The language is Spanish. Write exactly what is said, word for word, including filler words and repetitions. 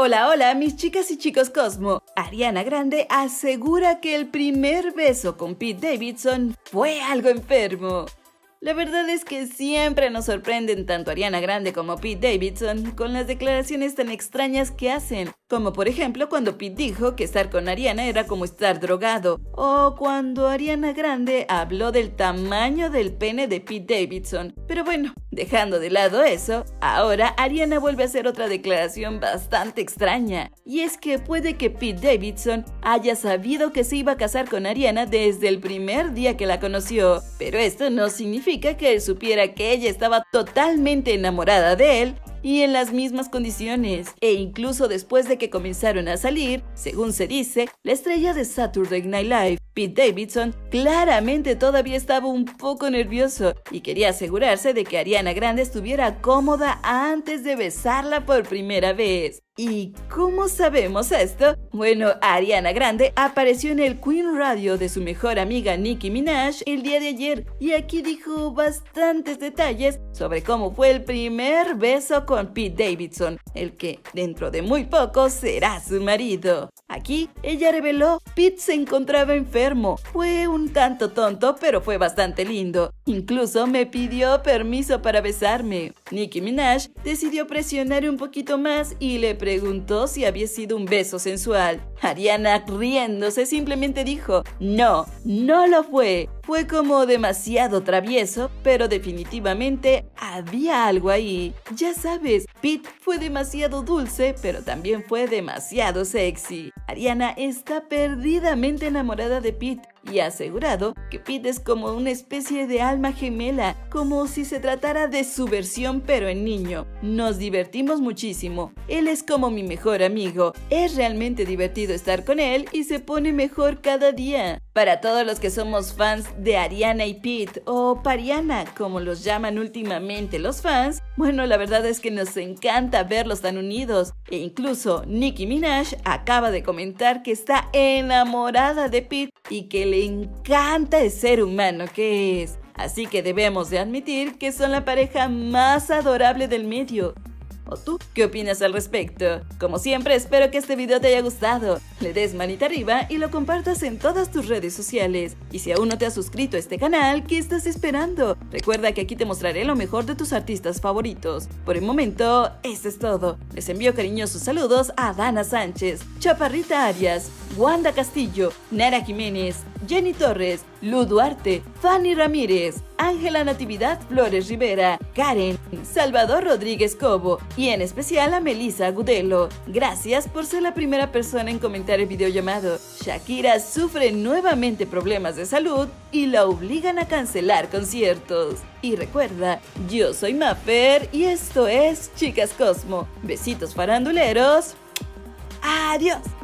Hola, hola, mis chicas y chicos Cosmo. Ariana Grande asegura que el primer beso con Pete Davidson fue algo enfermo. La verdad es que siempre nos sorprenden tanto Ariana Grande como Pete Davidson con las declaraciones tan extrañas que hacen, como por ejemplo cuando Pete dijo que estar con Ariana era como estar drogado, o cuando Ariana Grande habló del tamaño del pene de Pete Davidson. Pero bueno, dejando de lado eso, ahora Ariana vuelve a hacer otra declaración bastante extraña, y es que puede que Pete Davidson haya sabido que se iba a casar con Ariana desde el primer día que la conoció, pero esto no significa que él supiera que ella estaba totalmente enamorada de él y en las mismas condiciones, e incluso después de que comenzaron a salir, según se dice, la estrella de Saturday Night Live, Pete Davidson, claramente todavía estaba un poco nervioso y quería asegurarse de que Ariana Grande estuviera cómoda antes de besarla por primera vez. ¿Y cómo sabemos esto? Bueno, Ariana Grande apareció en el Queen Radio de su mejor amiga Nicki Minaj el día de ayer y aquí dijo bastantes detalles sobre cómo fue el primer beso con Pete Davidson, el que dentro de muy poco será su marido. Aquí ella reveló: Pete se encontraba enfermo, fue un tanto tonto pero fue bastante lindo, incluso me pidió permiso para besarme. Nicki Minaj decidió presionar un poquito más y le preguntó si había sido un beso sensual. Ariana, riéndose, simplemente dijo: no, no lo fue. Fue como demasiado travieso, pero definitivamente había algo ahí. Ya sabes, Pete fue demasiado dulce, pero también fue demasiado sexy. Ariana está perdidamente enamorada de Pete y ha asegurado que Pete es como una especie de alma gemela, como si se tratara de su versión pero en niño. Nos divertimos muchísimo, él es como mi mejor amigo, es realmente divertido estar con él y se pone mejor cada día. Para todos los que somos fans de Ariana y Pete, o Pariana como los llaman últimamente los fans, bueno, la verdad es que nos encanta verlos tan unidos, e incluso Nicki Minaj acaba de comentar que está enamorada de Pete y que le encanta el ser humano que es. Así que debemos de admitir que son la pareja más adorable del medio. ¿O tú qué opinas al respecto? Como siempre, espero que este video te haya gustado. Le des manita arriba y lo compartas en todas tus redes sociales. Y si aún no te has suscrito a este canal, ¿qué estás esperando? Recuerda que aquí te mostraré lo mejor de tus artistas favoritos. Por el momento, esto es todo. Les envío cariñosos saludos a Dana Sánchez, Chaparrita Arias, Wanda Castillo, Nara Jiménez, Jenny Torres, Lu Duarte, Fanny Ramírez, Ángela Natividad Flores Rivera, Karen, Salvador Rodríguez Cobo y en especial a Melissa Agudelo. Gracias por ser la primera persona en comentar el video llamado Shakira sufre nuevamente problemas de salud y la obligan a cancelar conciertos. Y recuerda, yo soy Maffer y esto es Chicas Cosmo. Besitos faranduleros. Adiós.